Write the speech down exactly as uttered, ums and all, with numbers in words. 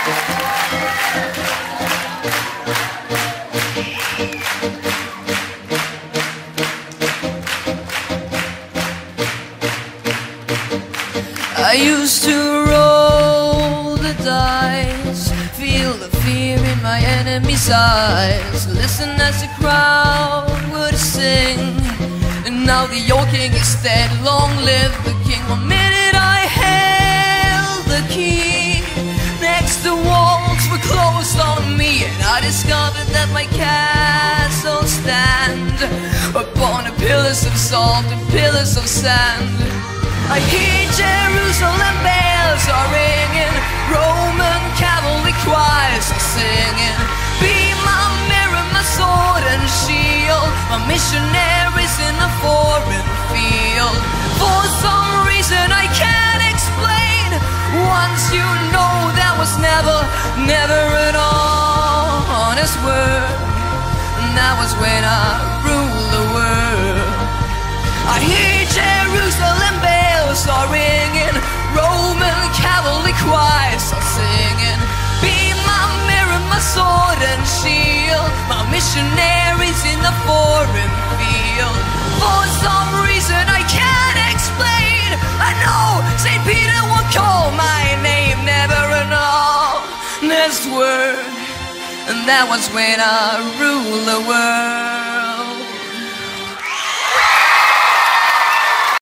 I used to roll the dice, feel the fear in my enemy's eyes, listen as the crowd would sing. And now the old king is dead, long live the king. One minute I held the key, next the walls were closed on me, and I discovered that my castle stand upon the pillars of salt and pillars of sand. I hear Jerusalem bells are ringing, Roman cavalry choirs are singing. Be my mirror, my sword and shield, my missionaries in a foreign field. For some reason I can't explain, once you know that was never, never an honest word. And that was when I ruled the world. I hear Jerusalem bells are ringing, Roman cavalry choirs are singing. Be my mirror, my sword and shield, my missionaries in the foreign field. For some reason I can't explain, I know Saint Peter will call my name, never an honest word. And that was when I ruled the world.